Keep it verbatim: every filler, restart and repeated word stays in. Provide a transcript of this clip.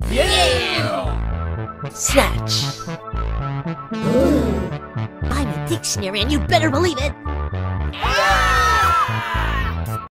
Yeah! Snatch. I'm a dictionary and you better believe it.